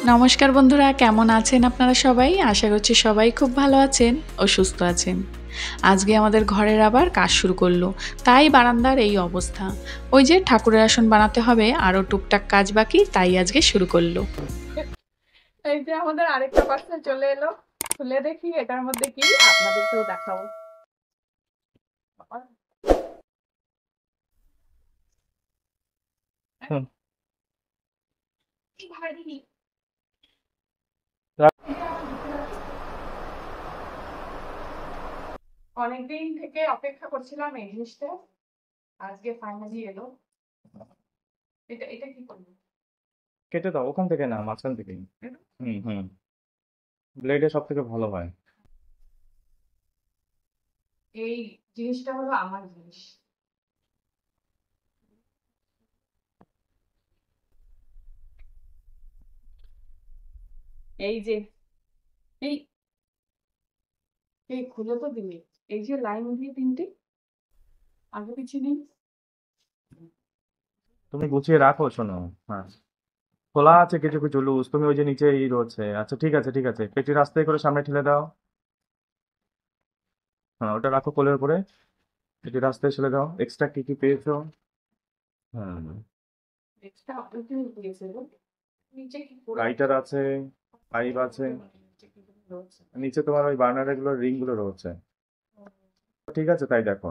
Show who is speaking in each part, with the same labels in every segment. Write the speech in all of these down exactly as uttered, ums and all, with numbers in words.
Speaker 1: নমস্কার বন্ধুরা, কেমন আছেন আপনারা সবাই? আশা করছি সবাই খুব ভালো আছেন ও সুস্থ আছেন। আজকে আমাদের ঘরের আবার কাজ শুরু করলো, তাই বারান্দার এই অবস্থা। ওই যে ঠাকুরের আসন বানাতে হবে, আরও টুকটাক কাজ বাকি, তাই আজকে শুরু করলো।
Speaker 2: এই যে আমাদের আরেকটা পার্সেল চলে এলো, খুলে দেখি এটার মধ্যে কি, আপনাদেরকেও দেখাবো।
Speaker 3: হুম।
Speaker 2: ভারী। অনেকদিন থেকে অপেক্ষা করছিলাম এই জিনিসটা, আজকে ফাইনালি এলো। এটা এটা কি করবো?
Speaker 3: কেটে দাও ওখান থেকে, না মাঝখান থেকে। হুম হুম ব্লেডে সব থেকে ভালো হয়।
Speaker 2: এই জিনিসটা হলো আমার জিনিস। এই যে এই এই খুলে তো দিলি, এই যে লাইন দিয়ে তিনটে আগে পিছিয়ে নেই।
Speaker 3: তুমি গুছিয়ে রাখো, শোনো। হ্যাঁ, খোলা আছে কিছু কিছু লুজ, তুমি ওই যে নিচে ই রয়েছে। আচ্ছা ঠিক আছে ঠিক আছে, পেটি রাস্তায় করে সামনে ঠেলে দাও। হ্যাঁ, ওটা রাখো কোলের উপরে, পেটি রাস্তায় ঠেলে দাও। এক্সট্রা কি কি পেয়েছো? হুম,
Speaker 2: এক্সট্রা আপনাকে দিয়েছে গো। নিচে কি পুরো
Speaker 3: লাইটার আছে, পাইপ আছে,
Speaker 2: নিচে কি রয়েছে?
Speaker 3: নিচে তোমার ওই বার্নারের গুলো রিং গুলো রয়েছে। ঠিক আছে, তাই দেখো।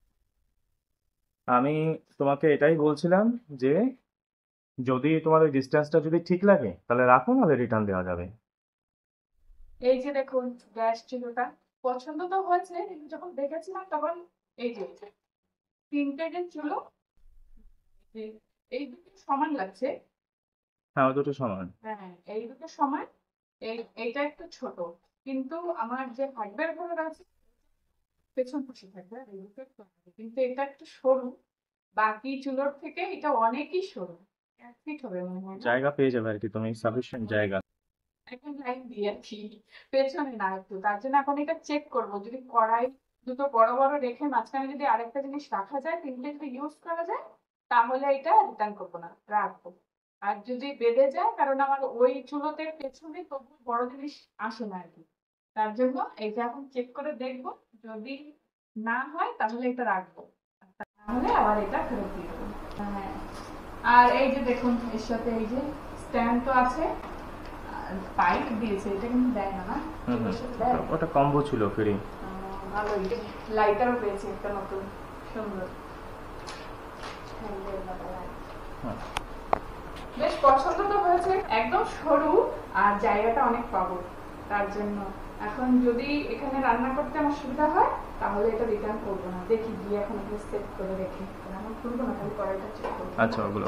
Speaker 3: আমি তোমাকে এটাই বলছিলাম যে যদি তোমার ওই ডিস্টেন্সটা যদি ঠিক লাগে তাহলে রাখো, নাহলে রিটার্ন দেওয়া যাবে।
Speaker 2: এই যে দেখুন, গ্যাস চুলোটা পছন্দ তো হয়েছে, কিন্তু যখন দেখেছিলাম তখন এই যে তিনটে যে চুলো, এই- এই দুটো সমান লাগছে।
Speaker 3: হ্যাঁ, ওই দুটো সমান।
Speaker 2: হ্যাঁ, এই দুটো সমান। এই এইটা একটু ছোট, কিন্তু আমার যে হার্ডওয়্যার গুলো আছে পেছন পাশে থাকবে, আর এই দুটো একটু আগে। কিন্তু এটা একটু সরু, বাকি চুলোর থেকে এটা অনেকই সরু। এক ফিট হবে মনে হয়, না?
Speaker 3: জায়গা পেয়ে যাবে আর কি, তুমি সাফিসিয়েন্ট জায়গা।
Speaker 2: একটা লাইন দিয়ে আর কি, পেছনে না একটু। তার জন্য এখন এটা চেক করব, যদি কড়াই দুটো বড় বড় রেখে মাঝখানে যদি আরেকটা জিনিস রাখা যায়, তিনটে যদি ইউজ করা যায়, তাহলে এটা রিটার্ন করবো না, রাখবো। আর যদি বেঁধে যায়, কারণ আমার ওই চুলোতে পেছনে তবু বড় জিনিস আসে না আর কি, তার জন্য এটা এখন চেক করে দেখবো। যদি না হয় তাহলে এটা রাখবো, তাহলে আবার এটা ফেরত দিয়ে দেবো। হ্যাঁ, আর এই যে দেখুন, এর সাথে এই যে স্ট্যান্ড তো আছে, পাইপ দিয়েছে, এটা কিন্তু দেয় না, না?
Speaker 3: হুম হুম,
Speaker 2: এর সাথে দেয়?
Speaker 3: ওটা- ওটা কম্বো ছিল ফ্রি।
Speaker 2: আহ, ভালোই। লাইটারও পেয়েছি একটা নতুন, সুন্দর হ্যান্ডেল বালা light।
Speaker 3: হ্যাঁ,
Speaker 2: বেশ পছন্দ তো হয়েছে, একদম সরু আর জায়গাটা অনেক পাবো, তার জন্য এখন যদি এখানে রান্না করতে আমার সুবিধা হয় তাহলে এটা রিটার্ন করবো না। দেখি গিয়ে এখন একটু সেট করে রেখে, আমার খুলবো না, খালি কড়াইটা চেক করবো।
Speaker 3: আচ্ছা ওগুলো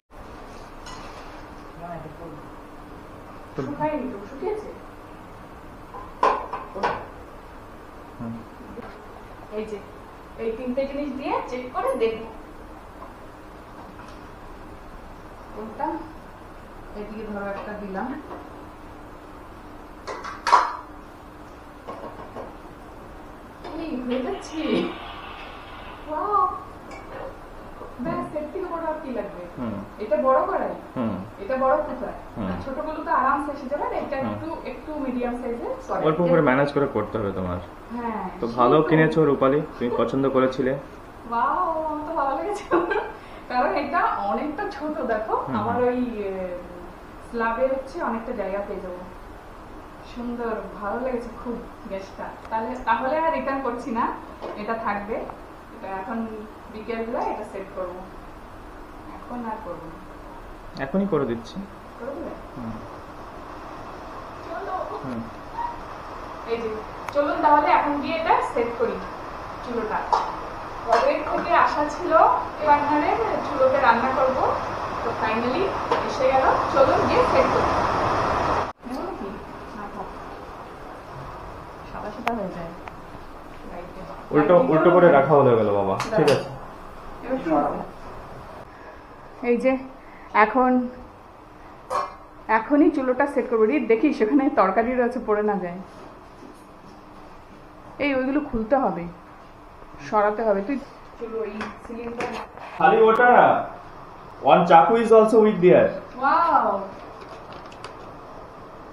Speaker 3: তো-
Speaker 2: শুকায়নি তো, শুকিয়েছে।
Speaker 3: হুম,
Speaker 2: এই যে এই তিনটে জিনিস দিয়ে চেক করে দেখবো কোনটা। এদিকে ধরো একটা দিলাম, এই হয়ে যাচ্ছে। Wow! ব্যাস, এর থেকে বড় আর কি লাগবে?
Speaker 3: হুম
Speaker 2: এটা বড় কড়াই,
Speaker 3: হুম
Speaker 2: এটা বড় কুকার,
Speaker 3: হুম।
Speaker 2: আর ছোটগুলো তো আরামসে এসে যাবে। আর এটা
Speaker 3: হুম।
Speaker 2: একটু একটু মিডিয়াম সাইজের কড়াই।
Speaker 3: অল্প করে ম্যানেজ করে করতে হবে তোমার।
Speaker 2: হ্যাঁ,
Speaker 3: তো
Speaker 2: সেই
Speaker 3: ভালো
Speaker 2: তো।
Speaker 3: কিনেছো রূপালি, তুমি পছন্দ করেছিলে।
Speaker 2: Wow, আমার তো ভালো লেগেছে। কারণ এটা অনেকটা ছোট, দেখো
Speaker 3: হুম।
Speaker 2: আমার ওই স্ল্যাবে হচ্ছে অনেকটা জায়গা পেয়ে যাবো। সুন্দর, ভালো লেগেছে খুব গ্যাসটা। তাহলে তাহলে আর রিটার্ন করছি না, এটা থাকবে। এটা এখন বিকেলবেলা এটা সেট করবো, এখন আর করবো না।
Speaker 3: এখনই করে দিচ্ছি।
Speaker 2: করে দেবে?
Speaker 3: হুম
Speaker 2: চলো।
Speaker 3: হুম
Speaker 2: এই যে চলুন তাহলে এখন গিয়ে এটা সেট করি চুলোটা। কবে থেকে আশা ছিল রান্নারে চুলোতে রান্না করব, তো ফাইনালি এসে গেল। চলুন গিয়ে সেট করি। নেবো নাকি? না, থাক। সাদা সাদা হয়ে যায় লাইটে।
Speaker 3: উল্টো উল্টো করে রাখা হয়ে গেল বাবা, ঠিক আছে।
Speaker 2: এবার সরাবো। এই যে এখন এখনই চুলোটা সেট করবো। রিট, দেখি সেখানে তরকারি রয়েছে, পড়ে না যায়। এই ওইগুলো খুলতে হবে, সরাতে হবে। তুই চলো এই সিলিন্ডার।
Speaker 3: খালি ওটা না, one chaku is also with there.
Speaker 2: Wow,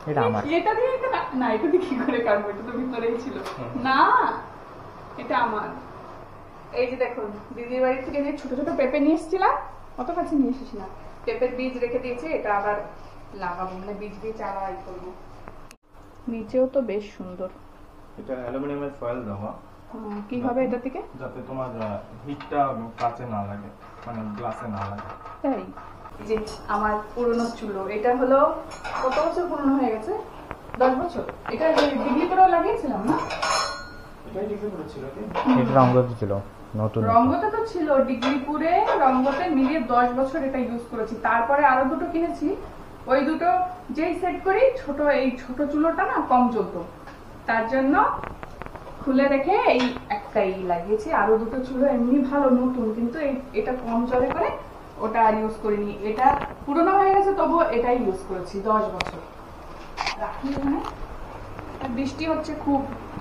Speaker 3: এটা আমার।
Speaker 2: এটা দিয়ে এটা না- না এটা দিয়ে কি করে কাটবো, এটা তো ভিতরেই ছিল। না এটা আমার। এই যে দেখুন, দিদির বাড়ি থেকে যে ছোট ছোট পেঁপে নিয়ে এসেছিলাম, অত কাছে নিয়ে এসেছি না, পেঁপের বীজ রেখে দিয়েছি, এটা আবার লাগাবো, মানে বীজ দিয়ে চারা ই করবো। নিচেও তো বেশ সুন্দর।
Speaker 3: এটা অ্যালুমিনিয়ামের ফয়েল দেওয়া,
Speaker 2: আহ, কি হবে এটা থেকে?
Speaker 3: যাতে তোমার হিটটা কাঁচে না লাগে, মানে গ্লাসে না লাগে।
Speaker 2: তাই এই যে আমার পুরনো চুলো, এটা হলো কত বছর পুরনো হয়ে গেছে, দশ বছর। এটা ডিগ্রি করেও লাগিয়েছিলাম না?
Speaker 3: এটাই ডিগ্রি করেছিল কি? এটা রঙ্গত ছিল নতুন।
Speaker 2: রঙ্গতে তো ছিল, ডিগ্রিপুরে রঙ্গতে মিলিয়ে দশ বছর এটা ইউজ করেছি। তারপরে আরো দুটো কিনেছি, ওই দুটো যেই সেট করি, ছোট এই ছোট চুলোটা না কম জ্বলতো, তার জন্য খুলে রেখে এই একটাই লাগিয়েছি। আরো দুটো চুলো এমনি ভালো নতুন, কিন্তু এই- এটা কম জ্বলে করে ওটা আর ইউজ করিনি। এটা পুরনো হয়ে গেছে, তবুও এটাই ইউজ করেছি দশ বছর। রাখি এখানে। আর বৃষ্টি হচ্ছে খুব,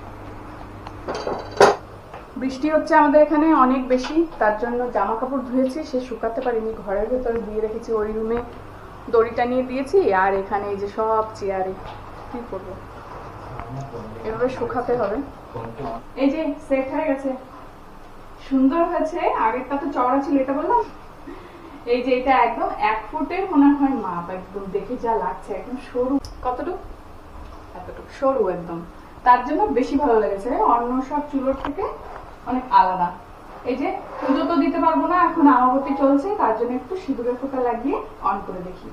Speaker 2: বৃষ্টি হচ্ছে আমাদের এখানে অনেক বেশি, তার জন্য জামা কাপড় ধুয়েছি, সে শুকাতে পারিনি, ঘরের ভেতরে দিয়ে রেখেছি। ওই রুমে দড়িটা নিয়ে দিয়েছি, আর এখানে এই যে সব চেয়ারে, কি করবো, এভাবে শুকাতে হবে। এই যে সেট হয়ে গেছে, সুন্দর হয়েছে। আগেরটা তো চওড়া ছিল, এটা বললাম। এই যে এটা একদম এক ফুটের মনে হয় মাপ, একদম দেখে যা লাগছে, একদম সরু। কতটুকু? এতটুকু সরু একদম, তার জন্য বেশি ভালো লেগেছে, অন্য সব চুলোর থেকে অনেক আলাদা। এই যে পুজো তো দিতে পারবো না, এখন আমাবতী চলছে, তার জন্য একটু সিঁদুরের ফোঁটা লাগিয়ে অন করে দেখি।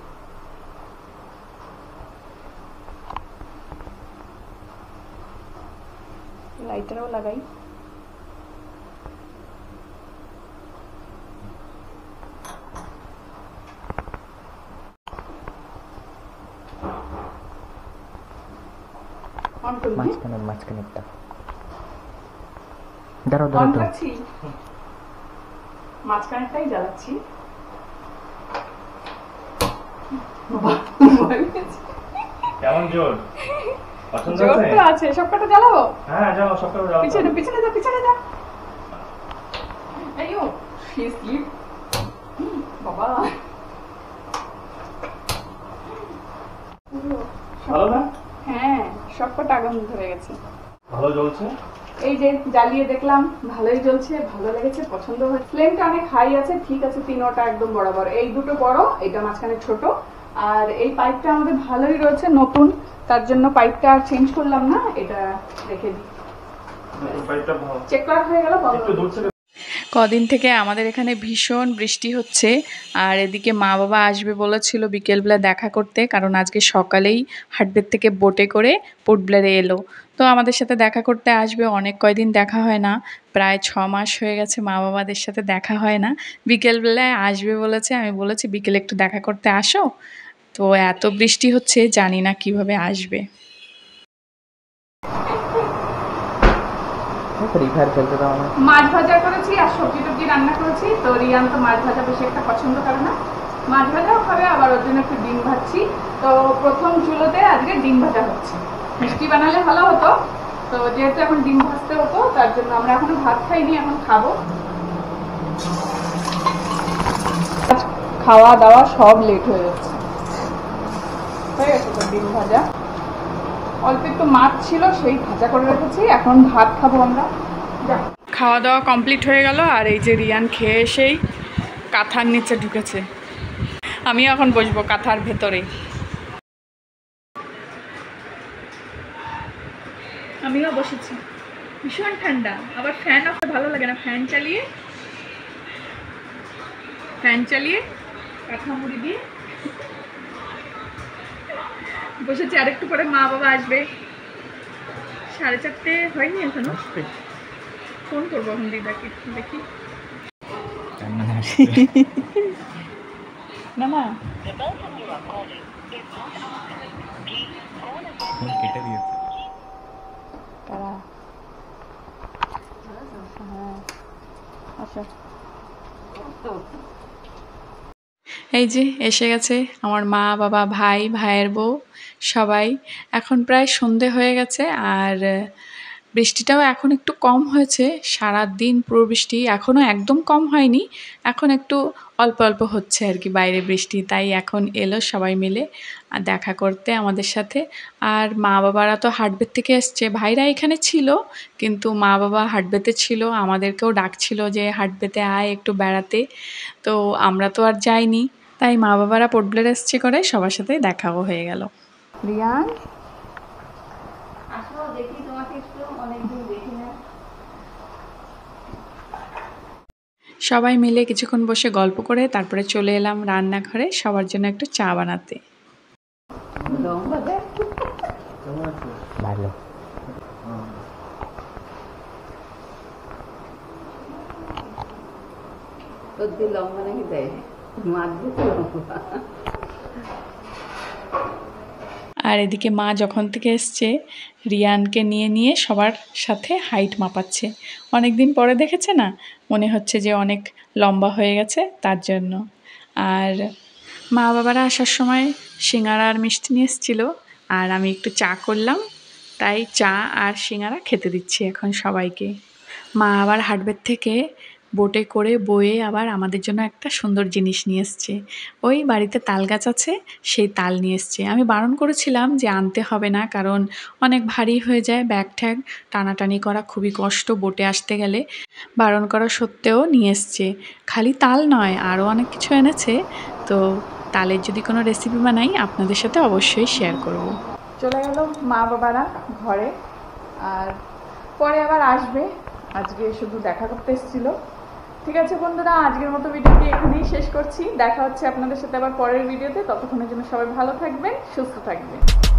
Speaker 2: লাইটারও লাগাই। অন করবি?
Speaker 3: মাঝখানে মাঝখানেরটা দাঁড়াও
Speaker 2: অন
Speaker 3: দাঁড়াও দাঁড়াও।
Speaker 2: করছি, মাঝখানেরটাই জ্বালাচ্ছি। বাবা, ভয় পেয়েছি।
Speaker 3: কেমন জোর? পছন্দ
Speaker 2: জোর
Speaker 3: হয়েছে?
Speaker 2: তো আছে, সবকটা জ্বালাবো।
Speaker 3: হ্যাঁ যাও, সবটা যাও।
Speaker 2: পিছনে পিছনে যা, পিছনে যা। আইয়ো, she sleep. বাবা,
Speaker 3: ভালো না?
Speaker 2: হ্যাঁ সবকটা আগুন ধরে গেছে।
Speaker 3: ভালো জ্বলছে।
Speaker 2: এই যে জ্বালিয়ে দেখলাম, ভালোই জ্বলছে, ভালো লেগেছে, পছন্দ হয়েছে। ফ্লেমটা অনেক হাই আছে, ঠিক আছে, তিনোটা একদম বরাবর। এই দুটো বড়, এটা মাঝখানে ছোট, আর এই পাইপটা আমাদের ভালোই রয়েছে, নতুন, তার জন্য পাইপটা আর চেঞ্জ করলাম না, এটা রেখে দিই।
Speaker 3: পাইপটা ভালো।
Speaker 2: চেক করা হয়ে গেল।
Speaker 3: একটু দূর থেকে
Speaker 1: কদিন থেকে আমাদের এখানে ভীষণ বৃষ্টি হচ্ছে, আর এদিকে মা বাবা আসবে বলেছিল বিকেলবেলা দেখা করতে, কারণ আজকে সকালেই হাটবের থেকে বোটে করে পোর্টব্লেয়ারে এলো। তো আমাদের সাথে দেখা করতে আসবে, অনেক কয়দিন দেখা হয় না, প্রায় ছ মাস হয়ে গেছে মা বাবাদের সাথে দেখা হয় না। বিকেলবেলায় আসবে বলেছে, আমি বলেছি বিকেলে একটু দেখা করতে আসো। তো এত বৃষ্টি হচ্ছে, জানি না কিভাবে আসবে।
Speaker 3: ফ্রি ফায়ার খেলতে দাও না।
Speaker 2: মাছ ভাজা করেছি আর সবজি টবজি রান্না করেছি, তো রিয়ান তো মাছ ভাজা বেশি একটা পছন্দ করে না, মাছ ভাজাও খাবে, আবার ওর জন্য একটু ডিম ভাজছি। তো প্রথম চুলোতে আজকে ডিম ভাজা হচ্ছে। মিষ্টি বানালে ভালো হতো, তো যেহেতু এখন ডিম ভাজতে হতো, তার জন্য আমরা এখনো ভাত খাইনি, এখন খাবো। খাওয়া দাওয়া সব লেট হয়ে যাচ্ছে। হয়ে গেছে তো ডিম ভাজা, অল্প একটু মাছ ছিল, সেই ভাজা করে রেখেছি, এখন ভাত খাবো আমরা। যা,
Speaker 1: খাওয়া দাওয়া কমপ্লিট হয়ে গেল, আর এই যে রিয়ান খেয়ে এসেই কাঁথার নিচে ঢুকেছে। আমিও এখন বসবো কাঁথার ভেতরে। আমিও বসেছি, ভীষণ ঠান্ডা, আবার ফ্যান অফ ভালো লাগে না, ফ্যান চালিয়ে ফ্যান চালিয়ে কাঁথা মুড়ি দিয়ে বসেছি। আরেকটু পরে মা বাবা আসবে, সাড়ে চারটে হয়নি এখনো, ফোন করবো এখন দিদাকে, দেখি। না না
Speaker 3: কেটে দিয়েছে।
Speaker 2: তারা হ্যাঁ, আচ্ছা।
Speaker 1: এই যে এসে গেছে আমার মা বাবা ভাই ভাইয়ের বউ সবাই। এখন প্রায় সন্ধে হয়ে গেছে, আর বৃষ্টিটাও এখন একটু কম হয়েছে, সারাদিন পুরো বৃষ্টি, এখনও একদম কম হয়নি, এখন একটু অল্প অল্প হচ্ছে আর কি বাইরে বৃষ্টি। তাই এখন এলো সবাই মিলে আর দেখা করতে আমাদের সাথে। আর মা বাবারা তো হাটবের থেকে এসছে, ভাইরা এখানে ছিল কিন্তু মা বাবা হাটবেতে ছিল, আমাদেরকেও ডাকছিল যে হাটবেতে আয় একটু বেড়াতে, তো আমরা তো আর যাইনি। তাই মা বাবারা পোর্ট ব্লেয়ার এসছে করে সবার সাথে দেখাও হয়ে গেল। রিয়ান
Speaker 2: আসো দেখি তোমাকে একটু, অনেকদিন দেখি না।
Speaker 1: সবাই মিলে কিছুক্ষণ বসে গল্প করে তারপরে চলে এলাম রান্নাঘরে সবার জন্য একটু চা বানাতে।
Speaker 4: ভালো। লম্বা নাকি দেয়
Speaker 1: আর এদিকে মা যখন থেকে এসছে রিয়ানকে নিয়ে নিয়ে সবার সাথে হাইট মাপাচ্ছে। অনেক দিন পরে দেখেছে না, মনে হচ্ছে যে অনেক লম্বা হয়ে গেছে তার জন্য। আর মা বাবারা আসার সময় সিঙ্গারা আর মিষ্টি নিয়ে এসেছিলো, আর আমি একটু চা করলাম, তাই চা আর সিঙ্গারা খেতে দিচ্ছি এখন সবাইকে। মা আবার হাটবের থেকে বোটে করে বয়ে আবার আমাদের জন্য একটা সুন্দর জিনিস নিয়ে এসছে। ওই বাড়িতে তাল গাছ আছে, সেই তাল নিয়ে এসছে। আমি বারণ করেছিলাম যে আনতে হবে না, কারণ অনেক ভারী হয়ে যায়, ব্যাগ ট্যাগ টানাটানি করা খুবই কষ্ট বোটে আসতে গেলে। বারণ করা সত্ত্বেও নিয়ে এসছে। খালি তাল নয়, আরও অনেক কিছু এনেছে। তো তালের যদি কোনো রেসিপি বানাই আপনাদের সাথে অবশ্যই শেয়ার করব।
Speaker 2: চলে গেল মা বাবারা ঘরে, আর পরে আবার আসবে, আজকে শুধু দেখা করতে এসেছিল। ঠিক আছে বন্ধুরা, আজকের মতো ভিডিওটি এখানেই শেষ করছি। দেখা হচ্ছে আপনাদের সাথে আবার পরের ভিডিওতে। ততক্ষণের জন্য সবাই ভালো থাকবেন, সুস্থ থাকবেন।